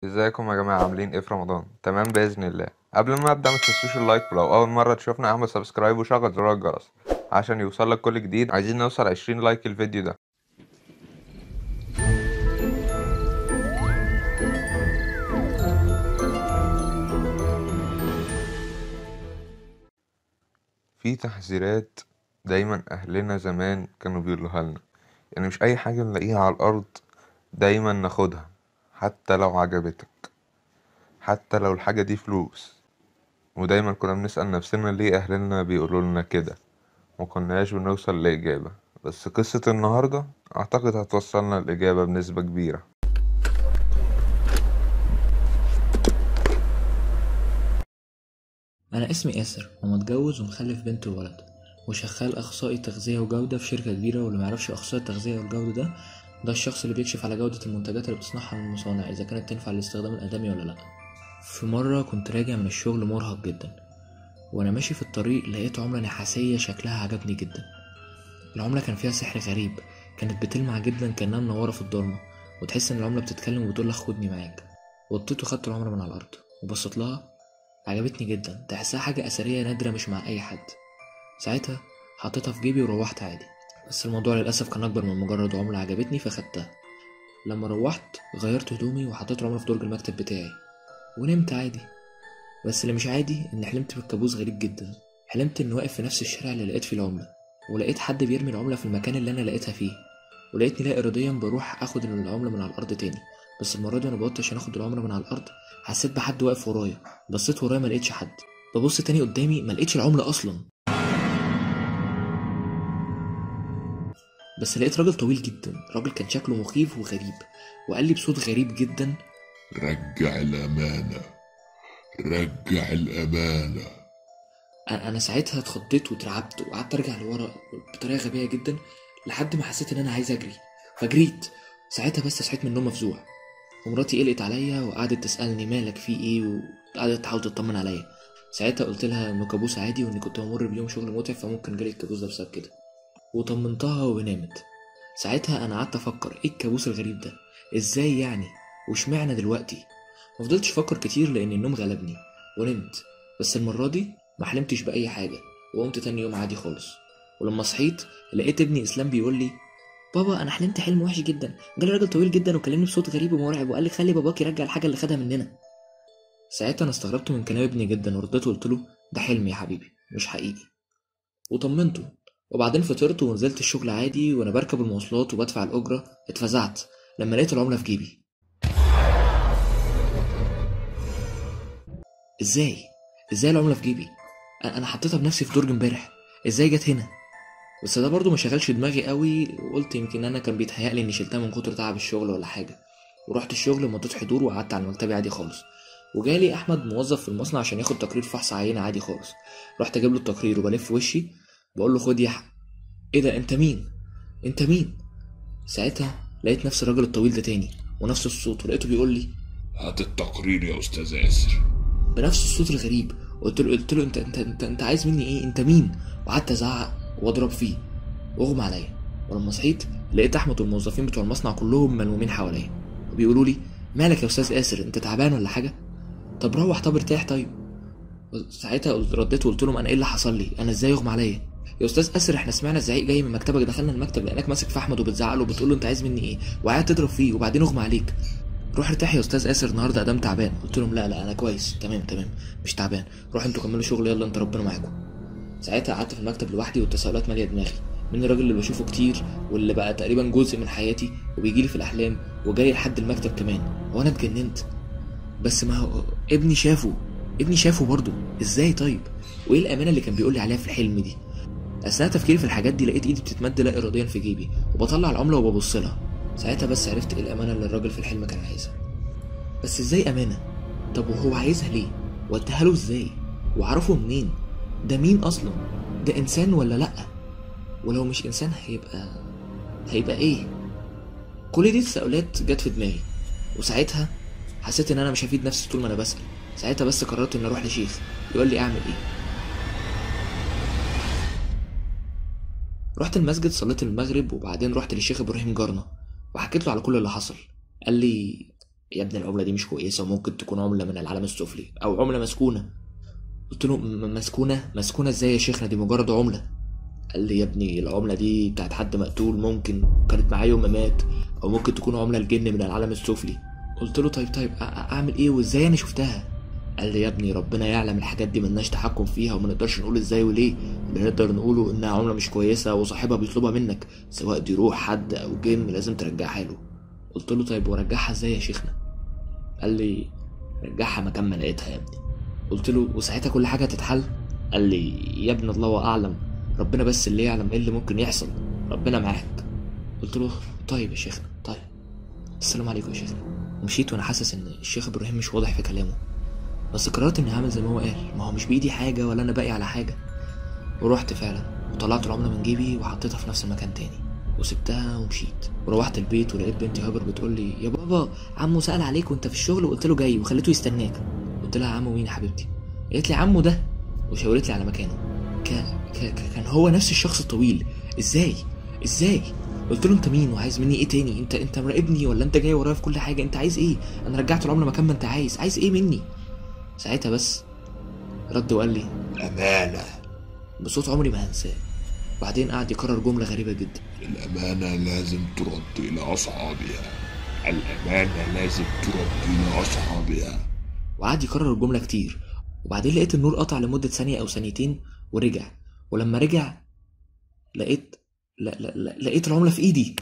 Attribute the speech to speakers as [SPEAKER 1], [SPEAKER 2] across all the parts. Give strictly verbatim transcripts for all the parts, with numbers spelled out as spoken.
[SPEAKER 1] ازيكم يا جماعة، عاملين ايه في رمضان؟ تمام بإذن الله. قبل ما ابدأ ما تنسوش اللايك، ولو أول مرة تشوفنا اعمل سبسكرايب وشغل زر الجرس عشان يوصلك كل جديد. عايزين نوصل عشرين لايك الفيديو ده. في تحذيرات دايما أهلنا زمان كانوا بيقولوها لنا، يعني مش أي حاجة نلاقيها على الأرض دايما ناخدها، حتى لو عجبتك، حتى لو الحاجة دي فلوس. ودايما كنا بنسأل نفسنا ليه أهلنا بيقولوا لنا كده، مكناش بنوصل لإجابة. بس قصة النهاردة أعتقد هتوصلنا الإجابة بنسبة كبيرة.
[SPEAKER 2] أنا اسمي ياسر ومتجوز ومخلف بنت وولد، وشغال أخصائي تغذية وجودة في شركة كبيرة. واللي معرفش أخصائي التغذية والجودة ده ده الشخص اللي بيكشف على جودة المنتجات اللي بتصنعها من المصانع إذا كانت تنفع للاستخدام الآدمي ولا لأ. في مرة كنت راجع من الشغل مرهق جدا، وأنا ماشي في الطريق لقيت عملة نحاسية شكلها عجبني جدا. العملة كان فيها سحر غريب، كانت بتلمع جدا كأنها منورة في الضلمة، وتحس إن العملة بتتكلم وبتقولك خدني معاك. وطيت وخدت العملة من على الأرض وبصيت لها، عجبتني جدا، تحسها حاجة أثرية نادرة مش مع أي حد. ساعتها حطيتها في جيبي وروحت عادي، بس الموضوع للأسف كان أكبر من مجرد عملة عجبتني فخدتها. لما روحت غيرت هدومي وحطيت العملة في درج المكتب بتاعي ونمت عادي. بس اللي مش عادي إن حلمت بكابوس غريب جدا. حلمت إني واقف في نفس الشارع اللي لقيت فيه العملة، ولقيت حد بيرمي العملة في المكان اللي أنا لقيتها فيه، ولقيتني لا إراديا بروح أخد العملة من على الأرض تاني. بس المرة دي أنا بقطت عشان أخد العملة من على الأرض، حسيت بحد واقف ورايا. بصيت ورايا ملقتش حد، ببص تاني قدامي ملقتش العملة أصلا، بس لقيت راجل طويل جدا. راجل كان شكله مخيف وغريب، وقال لي بصوت غريب جدا:
[SPEAKER 3] رجع الأمانة، رجع الأمانة.
[SPEAKER 2] أنا أنا ساعتها اتخضيت واترعبت وقعدت أرجع لورا بطريقة غبية جدا لحد ما حسيت إن أنا عايز أجري، فجريت. ساعتها بس صحيت من النوم مفزوع، ومراتي قلقت عليا وقعدت تسألني مالك في إيه، وقعدت تحاول تطمن عليا. ساعتها قلت لها إنه كابوس عادي وإني كنت بمر بيوم شغل متعب فممكن جالي الكابوس ده بسبب كده، وطمنتها ونامت. ساعتها انا قعدت افكر ايه الكابوس الغريب ده، ازاي يعني، واشمعنى دلوقتي. مفضلتش افكر كتير لان النوم غلبني ونمت. بس المرة دي ما حلمتش باي حاجة، وقمت تاني يوم عادي خالص. ولما صحيت لقيت ابني اسلام بيقول لي: بابا انا حلمت حلم وحش جدا، جالي راجل طويل جدا وكلمني بصوت غريب ومرعب وقال لي خلي باباك يرجع الحاجة اللي خدها مننا. ساعتها انا استغربت من كلام ابني جدا ورديت وقلت له ده حلم يا حبيبي مش حقيقي، وطمنته. وبعدين فطرت ونزلت الشغل عادي، وانا بركب المواصلات وبدفع الاجره اتفزعت لما لقيت العمله في جيبي. ازاي ازاي العمله في جيبي؟ انا أنا حطيتها بنفسي في درج امبارح، ازاي جت هنا؟ بس ده برضو ما شغلش دماغي قوي، وقلت يمكن انا كان بيتهيألي اني شلتها من كتر تعب الشغل ولا حاجه. ورحت الشغل ومضيت حضور وقعدت على مكتبي عادي خالص. وجالي احمد موظف في المصنع عشان ياخد تقرير فحص عينه عادي خالص. رحت اجيب له التقرير وبلف وشي بقول له خد يا ح... ايه ده، انت مين انت مين ساعتها لقيت نفس الراجل الطويل ده تاني ونفس الصوت، ولقيته بيقول لي
[SPEAKER 3] هات التقرير يا أستاذ ياسر.
[SPEAKER 2] بنفس الصوت الغريب. قلت له قلت له انت انت انت, انت عايز مني ايه، انت مين؟ وقعدت ازعق واضرب فيه واغمى عليا. ولما صحيت لقيت احمد والموظفين بتوع المصنع كلهم ملمومين حواليا وبيقولوا لي مالك يا استاذ ياسر، انت تعبان ولا حاجه؟ طب روح، طب ارتاح. طيب ساعتها رديت وقلت لهم انا ايه اللي حصل لي، انا ازاي يغمى عليا؟ يا استاذ اسر احنا سمعنا الزعيق جاي من مكتبك، دخلنا المكتب لقيناك ماسك في احمد وبتزعق له وبتقول له انت عايز مني ايه، وقاعد تضرب فيه وبعدين اغمى عليك. روح ارتاح يا استاذ اسر، النهارده ادام تعبان. قلت لهم لا لا انا كويس، تمام تمام مش تعبان، روح انتوا كملوا شغل، يلا انت ربنا معاكم. ساعتها قعدت في المكتب لوحدي والتساؤلات ماليه دماغي، من الراجل اللي بشوفه كتير واللي بقى تقريبا جزء من حياتي وبيجيلي في الاحلام وجاي لحد المكتب كمان، وانا اتجننت. بس ما هو ابني شافه ابني شافه برضه، ازاي طيب؟ وايه الامانه اللي كان بيقول لي عليها في الحلم دي؟ اثناء تفكيري في الحاجات دي لقيت ايدي بتتمد لا اراديا في جيبي وبطلع العمله وببص لها. ساعتها بس عرفت ايه الامانه اللي الراجل في الحلم كان عايزها. بس ازاي امانه؟ طب وهو عايزها ليه؟ واديها له ازاي؟ وعرفه منين؟ ده مين اصلا؟ ده انسان ولا لا؟ ولو مش انسان هيبقى هيبقى ايه؟ كل دي التساؤلات جت في دماغي، وساعتها حسيت ان انا مش هفيد نفسي طول ما انا بسأل. ساعتها بس قررت ان اروح لشيخ يقول لي اعمل ايه. رحت المسجد صليت المغرب، وبعدين رحت للشيخ ابراهيم جارنا وحكيت له على كل اللي حصل. قال لي يا ابني العمله دي مش كويسه وممكن تكون عمله من العالم السفلي او عمله مسكونه. قلت له م- مسكونه مسكونه ازاي يا شيخنا؟ دي مجرد عمله. قال لي يا ابني العمله دي بتاعت حد مقتول، ممكن كانت معاه يوم ما مات، او ممكن تكون عمله الجن من العالم السفلي. قلت له طيب طيب أ- أ- اعمل ايه وازاي انا شفتها؟ قال لي يا ابني ربنا يعلم، الحاجات دي ملناش تحكم فيها وما نقدرش نقول ازاي وليه. اللي نقدر نقوله انها عمله مش كويسه وصاحبها بيطلبها منك، سواء دي روح حد او جن لازم ترجعها له. قلت له طيب ورجعها ازاي يا شيخنا؟ قال لي رجعها مكان ما لقيتها يا ابني. قلت له وساعتها كل حاجه هتتحل؟ قال لي يا ابني الله اعلم، ربنا بس اللي يعلم ايه اللي ممكن يحصل، ربنا معاك. قلت له طيب يا شيخنا طيب، السلام عليكم يا شيخنا. ومشيت وانا حاسس ان الشيخ ابراهيم مش واضح في كلامه، بس قررت اني هعمل زي ما هو قال، ما هو مش بايدي حاجه ولا انا باقي على حاجه. ورحت فعلا وطلعت العمله من جيبي وحطيتها في نفس المكان تاني وسبتها ومشيت. وروحت البيت ولقيت بنتي هاجر بتقول لي يا بابا عمو سأل عليك وانت في الشغل، وقلت له جاي وخليته يستناك. قلت لها عمو مين يا حبيبتي؟ قالت لي عمو ده، وشاورت لي على مكانه. كان كان هو نفس الشخص الطويل. ازاي ازاي؟ قلت له انت مين وعايز مني ايه تاني؟ انت انت مراقبني ولا انت جاي ورايا في كل حاجه؟ انت عايز ايه؟ انا رجعت العمله مكان ما انت عايز، عايز ايه مني؟ ساعتها بس رد وقال لي
[SPEAKER 3] أمانة.
[SPEAKER 2] بصوت عمري ما هنساه. وبعدين قعد يكرر جمله غريبه جدا:
[SPEAKER 3] الأمانة لازم ترد إلى أصحابها. الأمانة لازم ترد إلى أصحابها.
[SPEAKER 2] وقعد يكرر الجمله كتير. وبعدين لقيت النور قطع لمده ثانيه او ثانيتين ورجع. ولما رجع لقيت لا لا لا لقيت العمله في ايدي.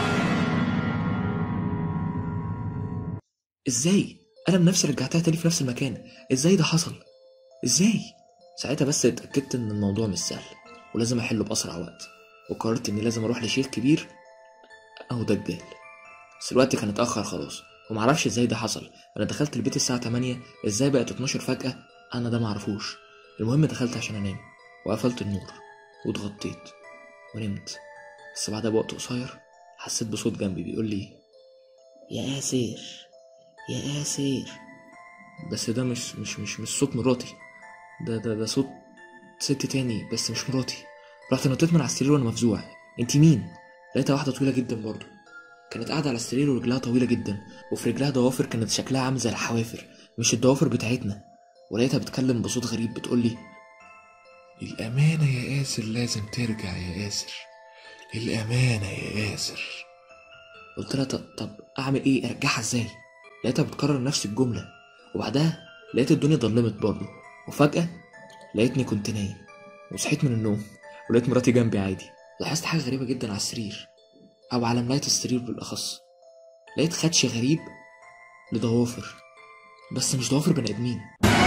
[SPEAKER 2] ازاي؟ انا بنفسي رجعتها تاني في نفس المكان. ازاي ده حصل؟ ازاي؟ ساعتها بس اتاكدت ان الموضوع مش سهل ولازم احله باسرع وقت، وقررت اني لازم اروح لشيخ كبير او دجال. بس الوقت كان اتاخر خلاص ومعرفش ازاي ده حصل. انا دخلت البيت الساعه تمانية، ازاي بقت اتناشر فجاه انا ده معرفوش. المهم دخلت عشان انام وقفلت النور واتغطيت ونمت. بس بعدها بوقت قصير حسيت بصوت جنبي بيقول لي يا آسر يا آسر. بس ده مش مش مش مش صوت مراتي، ده ده ده صوت ست تاني بس مش مراتي. رحت نطيت من على السرير وانا مفزوع. انتي مين؟ لقيتها واحده طويله جدا برضو، كانت قاعده على السرير ورجلها طويله جدا وفي رجلها ضوافر كانت شكلها عامل زي الحوافر، مش الضوافر بتاعتنا. ولقيتها بتتكلم بصوت غريب بتقول لي
[SPEAKER 3] الأمانة يا ياسر لازم ترجع يا ياسر. الأمانة يا ياسر.
[SPEAKER 2] قلت لها طب, طب اعمل ايه؟ ارجعها ازاي؟ لقيتها بتكرر نفس الجمله. وبعدها لقيت الدنيا ضلمت برضه، وفجاه لقيتني كنت نايم وصحيت من النوم ولقيت مراتي جنبي عادي. لاحظت حاجه غريبه جدا على السرير، او على ملايه السرير بالاخص. لقيت خدش غريب لضوافر، بس مش ضوافر بني ادمين.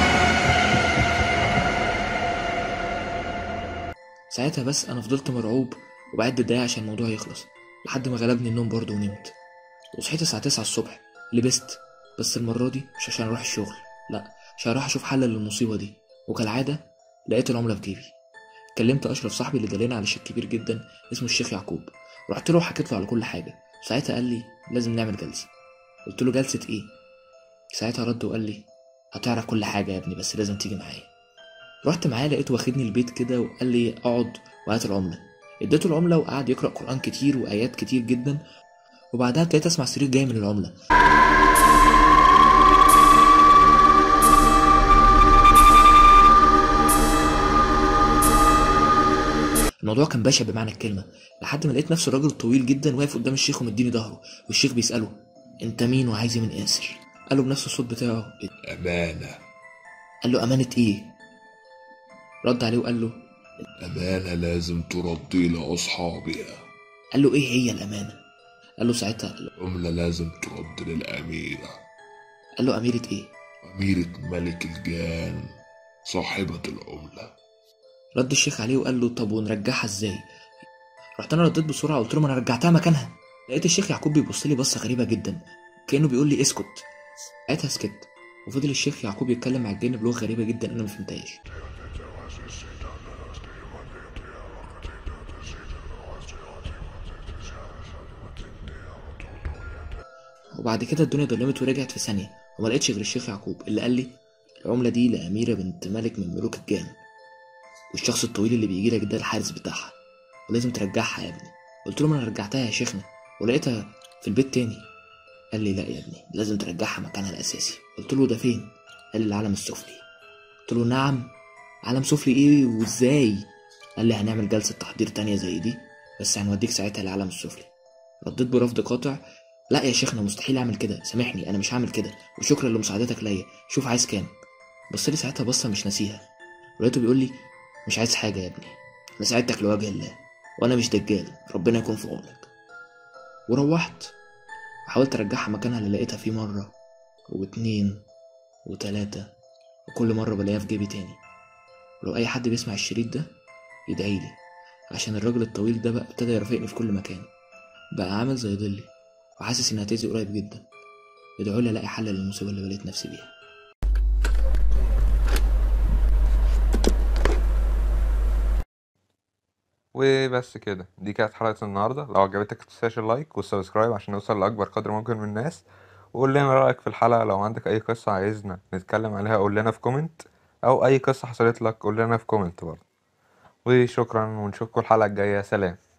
[SPEAKER 2] ساعتها بس انا فضلت مرعوب وبعد دقايق عشان الموضوع يخلص، لحد ما غلبني النوم برضه ونمت. وصحيت الساعه تسعة الصبح، لبست، بس المره دي مش عشان اروح الشغل، لا، عشان اروح اشوف حل للمصيبه دي. وكالعاده لقيت العمله في جيبي. كلمت اشرف صاحبي اللي دلنا على شيخ كبير جدا اسمه الشيخ يعقوب، رحت له وحكيت له على كل حاجه. ساعتها قال لي لازم نعمل جلسه. قلت له جلسه ايه؟ ساعتها رد وقال لي هتعرف كل حاجه يا ابني بس لازم تيجي معايا. رحت معاه، لقيته واخدني البيت كده وقال لي اقعد وهات العمله. اديته العمله وقعد يقرا قران كتير وايات كتير جدا. وبعدها ابتديت اسمع صريخ جاي من العمله. الموضوع كان بشع بمعنى الكلمه، لحد ما لقيت نفس الراجل الطويل جدا واقف قدام الشيخ ومديني ظهره، والشيخ بيساله انت مين وعايز ايه من آسر؟ قال له بنفس الصوت بتاعه
[SPEAKER 3] أمانة.
[SPEAKER 2] قال له امانه ايه؟ رد عليه وقال له
[SPEAKER 3] الأمانة لازم ترد إلى أصحابها.
[SPEAKER 2] قال له ايه هي الامانه؟ قال له ساعتها
[SPEAKER 3] العملة لازم ترد للأميرة.
[SPEAKER 2] قال له اميره ايه؟
[SPEAKER 3] أميرة ملك الجان، صاحبة العملة.
[SPEAKER 2] رد الشيخ عليه وقال له طب ونرجعها ازاي؟ رحت انا رديت بسرعه قلت له ما انا رجعتها مكانها. لقيت الشيخ يعقوب بيبص لي بصه غريبه جدا كانه بيقول لي اسكت. ساعتها سكت، وفضل الشيخ يعقوب يتكلم مع الجن بلغه غريبه جدا انا ما فهمتهاش. وبعد كده الدنيا ضلمت ورجعت في ثانيه، وما لقيتش غير الشيخ يعقوب اللي قال لي العمله دي لاميره بنت ملك من ملوك الجان، والشخص الطويل اللي بيجي لك ده الحارس بتاعها، ولازم ترجعها يا ابني. قلت له ما انا رجعتها يا شيخنا ولقيتها في البيت تاني. قال لي لا يا ابني، لازم ترجعها مكانها الاساسي. قلت له ده فين؟ قال لي العالم السفلي. قلت له نعم، عالم سفلي ايه وازاي؟ قال لي هنعمل جلسة تحضير تانية زي دي، بس هنوديك ساعتها العالم السفلي. رديت برفض قاطع، لا يا شيخنا مستحيل اعمل كده، سامحني انا مش هعمل كده، وشكرا لمساعدتك ليا، شوف عايز كام. بص لي ساعتها بصه مش ناسيها، ولقيته بيقول لي مش عايز حاجه يا ابني، انا ساعدتك لوجه الله، وانا مش دجال، ربنا يكون في عونك. وروحت وحاولت ارجعها مكانها اللي لقيتها فيه مره واتنين وتلاته، وكل مره بلاقيها في جيبي تاني. ولو اي حد بيسمع الشريط ده يدعيلي، عشان الراجل الطويل ده بقى ابتدى يرافقني في كل مكان، بقى عامل زي ظلي، وحاسس اني هتأذي قريب جدا. ادعولي الاقي حل للمصيبه اللي بليت نفسي بيها.
[SPEAKER 1] وبس كده، دي كانت حلقة النهاردة. لو عجبتك متنساش اللايك والسبسكرايب عشان نوصل لأكبر قدر ممكن من الناس. وقول لنا رأيك في الحلقة، لو عندك أي قصة عايزنا نتكلم عليها قول لنا في كومنت، أو أي قصة حصلت لك قول لنا في كومنت برضه. وشكرا، ونشوفكم الحلقة الجاية. سلام.